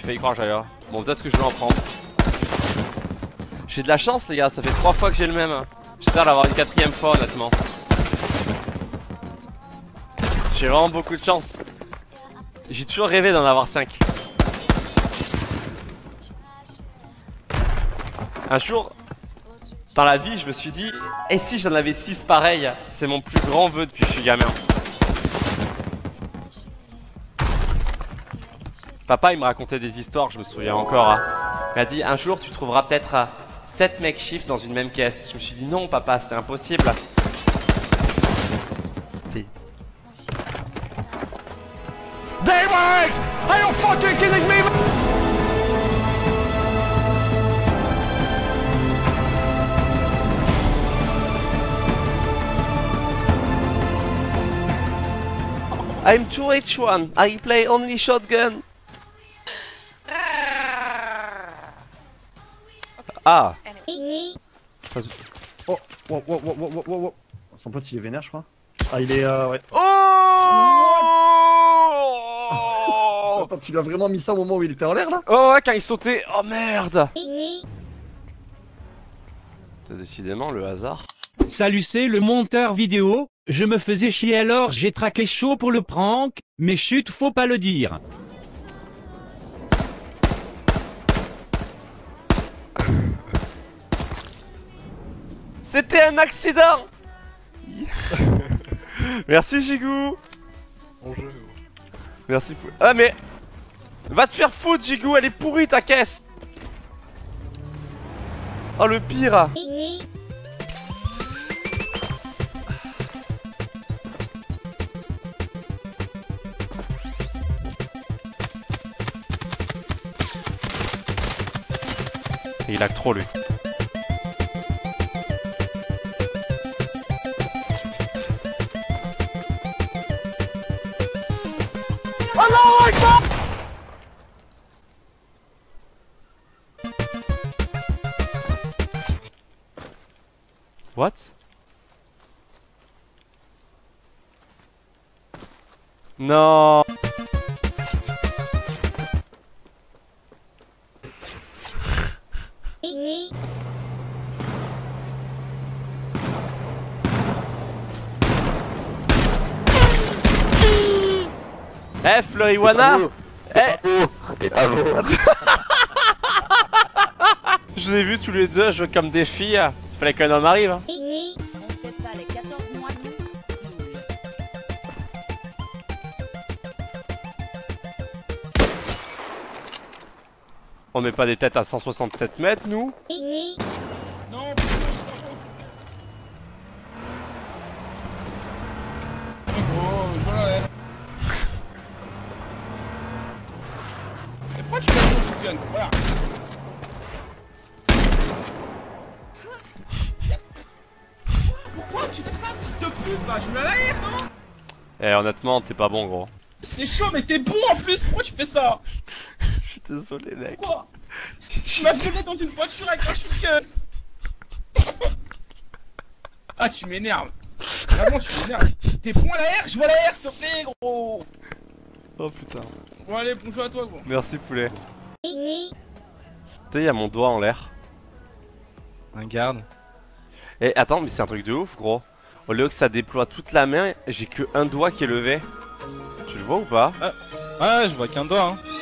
failli croire que j'allais là. Bon, peut-être que je vais en prendre. J'ai de la chance, les gars, ça fait 3 fois que j'ai le même. J'espère l'avoir une 4ème fois, honnêtement. J'ai vraiment beaucoup de chance. J'ai toujours rêvé d'en avoir 5. Un jour, dans la vie, je me suis dit, et si j'en avais 6 pareils? C'est mon plus grand vœu depuis que je suis gamin. Papa, il me racontait des histoires, je me souviens encore. Hein. Il m'a dit, un jour, tu trouveras peut-être 7 makeshifts dans une même caisse. Je me suis dit, non, papa, c'est impossible. Si. Daybreak! Are you fucking kidding me? I'm 2H1, I play only shotgun. Ah. Oh, wow. Son pote il est vénère je crois. Ah il est ouais. Oh. Attends, tu lui as vraiment mis ça au moment où il était en l'air là? Oh ouais, quand il sautait. Oh merde. C'est décidément le hasard. Salut, c'est le monteur vidéo. Je me faisais chier alors j'ai traqué chaud pour le prank, mais chut, faut pas le dire. C'était un accident. Merci Gigou. Bon jeu. Merci pour... Ah mais... Va te faire foutre Gigou, elle est pourrie ta caisse. Oh le pire. Et il a que trop lui. Allahu Akbar! What? Non. Eh Floriwana. Eh. Je vous ai vu tous les deux jouer comme des filles. Il fallait qu'un homme arrive. Hein. On fait pas les 14 mois de On met pas des têtes à 167 mètres nous. Non. Oh, je vois là. Et pourquoi tu l'as joué au shotgun? Voilà. Pourquoi tu fais ça, fils de pute? Va, je voulais l'air, non? Eh honnêtement t'es pas bon gros. C'est chaud, mais t'es bon en plus. Pourquoi tu fais ça? Je suis désolé mec. Pourquoi? Tu m'as violé dans une voiture avec un shotgun. Ah, tu m'énerves. Vraiment, tu m'énerves. T'es bon à la R? Je vois la R, s'il te plaît, gros. Oh putain. Bon, allez, bonjour à toi, gros. Merci poulet. Tu sais y'a mon doigt en l'air. Regarde. Eh attends mais c'est un truc de ouf gros. Au lieu que ça déploie toute la main, j'ai que un doigt qui est levé. Tu le vois ou pas? Ah, je vois qu'un doigt, hein.